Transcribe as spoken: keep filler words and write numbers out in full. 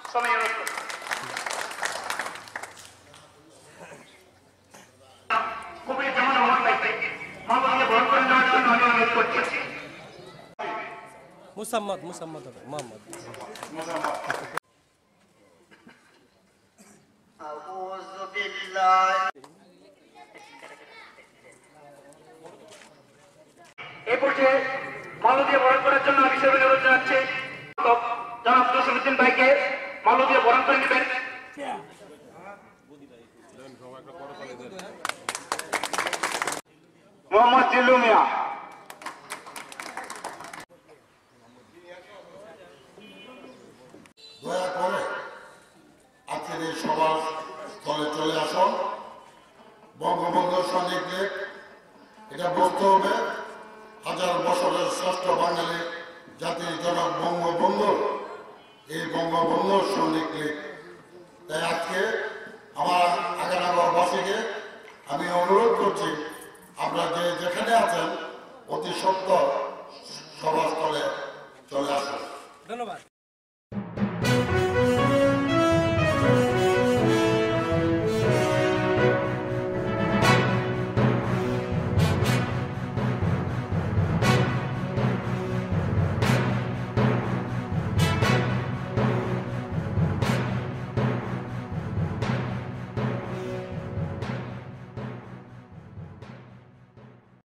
সময় কবির জামান রহমান ভাইকে মাননীয় বরণ করে নেওয়ার জন্য আমি অনুরোধ করছি। মুসাম্মদ মুসাম্মদ হবে মোহাম্মদ আউযু বিল্লাহি। এই পর্যায়ে মাল্য দিয়ে বরণ করার জন্য আমি সেভাবে অনুরোধ জানাচ্ছি জনাব জসিমউদ্দিন ভাইকে মাল্য দিয়ে বরণ করে নেবেন। মোহাম্মদ জিল্লু মিয়া। দয়া করে আজকের এই সভা স্থলে চলে আসুন। বঙ্গবন্ধুর সন্নিগ্ধে এটা বুঝতে হবে হাজার বছরের শ্রেষ্ঠ বাঙালি জাতির জনক বঙ্গবন্ধু, এই বঙ্গবন্ধুর সন্নিগ্ধে। তাই আজকে আমার আগানাগরবাসীকে আমি অনুরোধ করছি, আপনারা যে যেখানে আছেন অতি সত্বর সভাস্থলে চলে আসুন। ধন্যবাদ।